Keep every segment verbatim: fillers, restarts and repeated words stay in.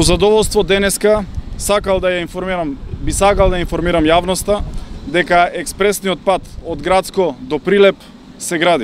Со задоволство денеска сакал да ја информирам, би сакал да информирам јавноста дека експресниот пат од Грацко до Прилеп се гради.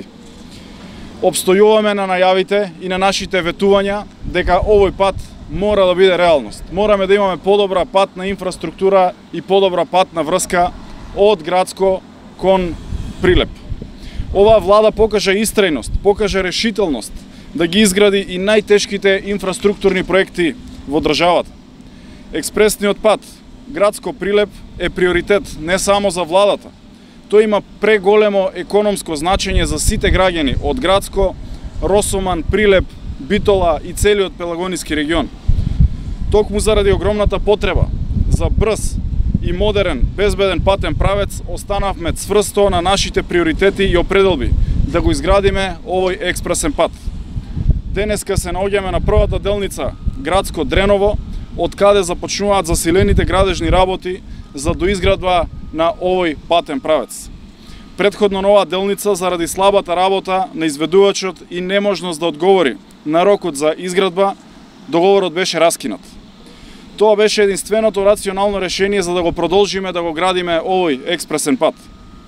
Обстојуваме на најавите и на нашите ветувања дека овој пат мора да биде реалност. Мораме да имаме подобра патна инфраструктура и подобра патна врска од Грацко кон Прилеп. Оваа влада покажа истрајност, покажа решителност да ги изгради и најтешките инфраструктурни проекти во државата. Експресниот пат Грацко-Прилеп е приоритет не само за владата. Тој има преголемо економско значење за сите граѓани од Грацко, Росоман, Прилеп, Битола и целиот Пелагониски регион. Токму заради огромната потреба за брз и модерен, безбеден патен правец, останавме цврсто на нашите приоритети и определби да го изградиме овој експресен пат. Денеска се наоѓаме на првата делница Грацко-Дреново, од каде започнуваат засилените градежни работи за доизградба на овој патен правец. Претходно на оваа делница, заради слабата работа на изведувачот и неможност да одговори на рокот за изградба, договорот беше раскинат. Тоа беше единственото рационално решение за да го продолжиме да го градиме овој експресен пат.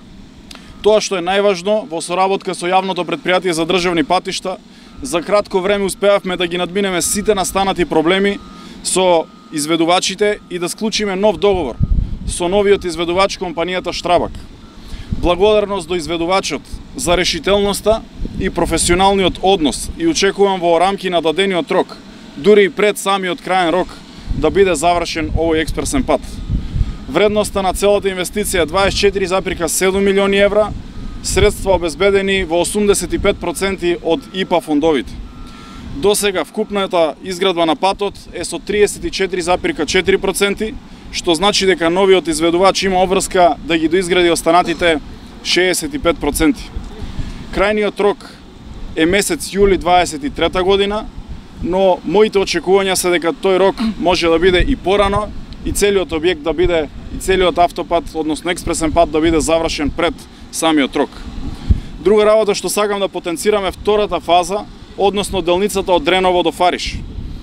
Тоа што е најважно, во соработка со јавното претпријатие за државни патишта, за кратко време успеавме да ги надминеме сите настанати проблеми со изведувачите и да склучиме нов договор со новиот изведувач компанијата Штрабак. Благодарност до изведувачот за решителноста и професионалниот однос и очекувам во рамки на дадениот рок, дури и пред самиот краен рок, да биде завршен овој експресен пат. Вредноста на целата инвестиција е дваесет и четири зарез седум милиони евра, средства обезбедени во осумдесет и пет проценти од И П А фондовите. До сега вкупната изградба на патот е со триесет и четири зарез четири проценти, што значи дека новиот изведувач има обврска да ги доизгради останатите шеесет и пет проценти. Крајниот рок е месец јули дваесет и трета година, но моите очекувања се дека тој рок може да биде и порано и целиот објект да биде, и целиот автопат, односно експресен пат да биде завршен пред самиот рок. Друга работа што сакам да потенцираме втората фаза, односно делницата од Дреново до Фариш.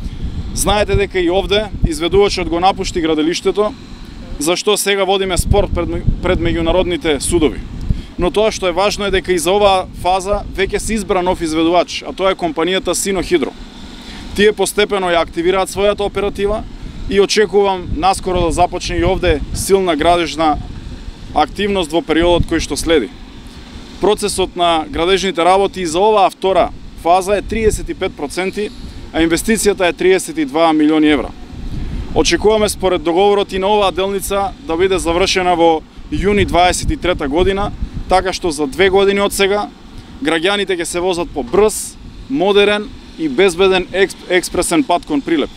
Знаете дека и овде изведувачот го напушти граделиштето, зашто сега водиме спор пред, пред меѓународните судови. Но тоа што е важно е дека и за оваа фаза веќе се избра нов изведувач, а тоа е компанијата Синохидро. Тие постепено ја активираат својата оператива и очекувам наскоро да започне и овде силна градежна активност во периодот кој што следи. Процесот на градежните работи за оваа втора фаза е триесет и пет проценти, а инвестицијата е триесет и два милиони евра. Очекуваме според договорот и на оваа делница да биде завршена во јуни дваесет и трета година, така што за две години од сега граѓаните ќе се возат по брз, модерен и безбеден експресен пат кон Прилеп.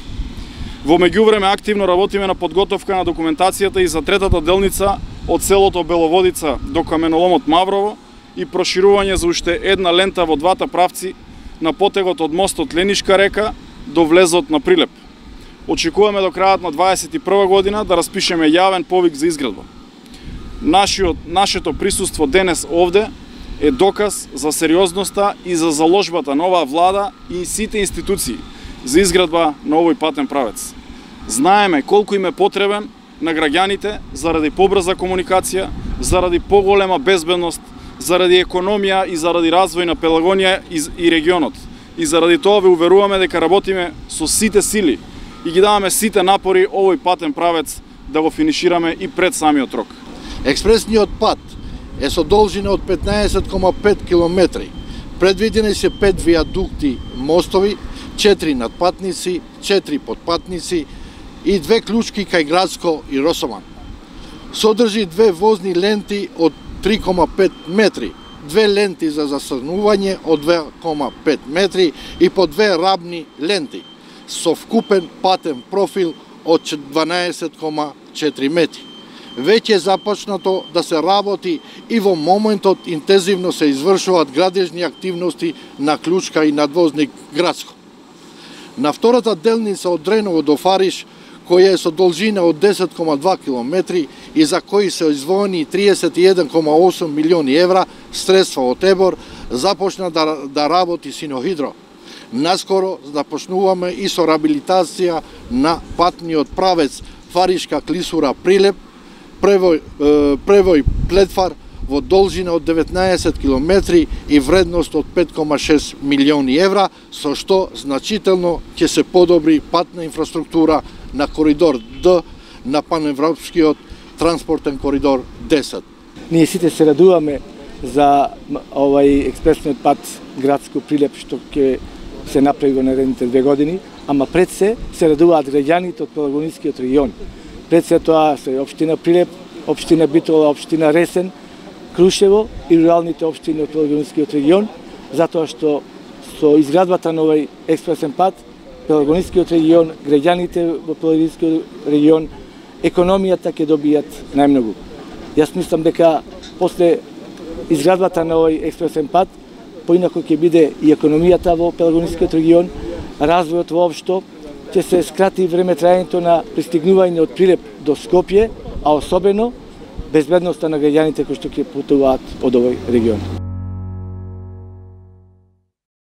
Во меѓувреме активно работиме на подготовка на документацијата и за третата делница од селото Беловодица до каменоломот Маврово и проширување за уште една лента во двата правци на потегот од мостот Ленишка река до влезот на Прилеп. Очекуваме до крајот на дваесет и прва година да распишеме јавен повик за изградба. Нашиот, нашето присуство денес овде е доказ за сериозноста и за заложбата на оваа влада и сите институции за изградба на овој патен правец. Знаеме колку им е потребен на граѓаните заради побрза комуникација, заради поголема безбедност, заради економија и заради развој на Пелагонија и регионот. И заради тоа ве уверуваме дека работиме со сите сили и ги даваме сите напори овој патен правец да го финишираме и пред самиот рок. Експресниот пат е со должина од петнаесет кома пет километри. Предвидени се пет виадукти мостови, четири надпатници, четири подпатници и две клучки кај Грацко и Росоман. Содржи две возни ленти од три кома пет метри, две ленти за засрнување од две кома пет метри и по две рабни ленти, со вкупен патен профил од дванаесет кома четири метри. Веќе е започнато да се работи и во моментот интензивно се извршуваат градежни активности на клучка и надвозник Грацко. На втората делница од Дреново до Фариш, која е со должина од десет кома два километри и за кои се издвоени триесет и еден кома осум милиони евра средства од ЕБОР, започна да, да работи Синохидро. Наскоро започнуваме и со реабилитација на патниот правец Фаришка Клисура Прилеп, превој, превој Плетвар во должина од деветнаесет километри и вредност од пет кома шест милиони евра, со што значително ќе се подобри патна инфраструктура на коридор Д на паневропскиот транспортен коридор десет. Ние сите се радуваме за овај експресниот пат градско Прилеп што ќе се направи во наредните две години, ама пред се се радуваат граѓаните од Пелагонискиот регион. Пред се тоа се општина Прилеп, општина Битола, општина Ресен, Крушево и руралните општини од Пелагонискиот регион, затоа што со изградбата на овај експресен пат, Пелагонискиот регион, граѓаните во Пелагонискиот регион, економијата ќе добијат најмногу. Јас мислам дека после изградбата на овој експресен пат, поинако ќе биде и економијата во Пелагонискиот регион, развојот воопшто, ќе се скрати време траењето на пристигнување од Прилеп до Скопје, а особено безбедноста на граѓаните кои што ќе путуваат од овој регион.